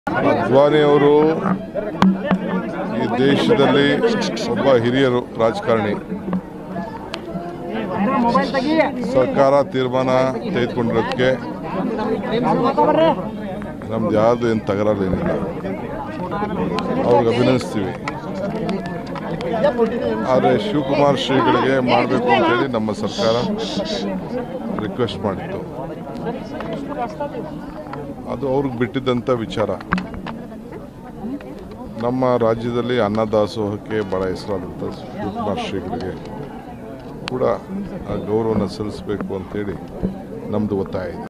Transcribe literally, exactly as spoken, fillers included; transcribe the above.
ಅದ್ವಾನಿ ಅವರು ಈ ದೇಶದಲ್ಲಿ ಒಬ್ಬ ಹಿರಿಯರು ರಾಜಕಾರಣಿ. ಸರ್ಕಾರ ತೀರ್ಮಾನ ತೆಗೆದುಕೊಂಡಿರೋದಕ್ಕೆ ನಮ್ದು ಯಾವುದು ಏನು ತಕರಾರೇನಿಲ್ಲ, ಅವ್ರಿಗೆ ಅಭಿನಂದಿಸ್ತೀವಿ. ಆದರೆ ಶಿವಕುಮಾರ್ ಶ್ರೀಗಳಿಗೆ ಮಾಡಬೇಕು ಅಂತೇಳಿ ನಮ್ಮ ಸರ್ಕಾರ ರಿಕ್ವೆಸ್ಟ್ ಮಾಡಿತ್ತು. ಅದು ಅವ್ರಿಗೆ ಬಿಟ್ಟಿದ್ದಂಥ ವಿಚಾರ. ನಮ್ಮ ರಾಜ್ಯದಲ್ಲಿ ಅನ್ನದಾಸೋಹಕ್ಕೆ ಭಾಳ ಹೆಸರಾದಂಥ ಶಿವಕುಮಾರ್ ಶ್ರೀಗಳಿಗೆ ಕೂಡ ಆ ಗೌರವನ ಸಲ್ಲಿಸಬೇಕು ಅಂತೇಳಿ ನಮ್ಮದು ಒತ್ತಾಯ ಇದೆ.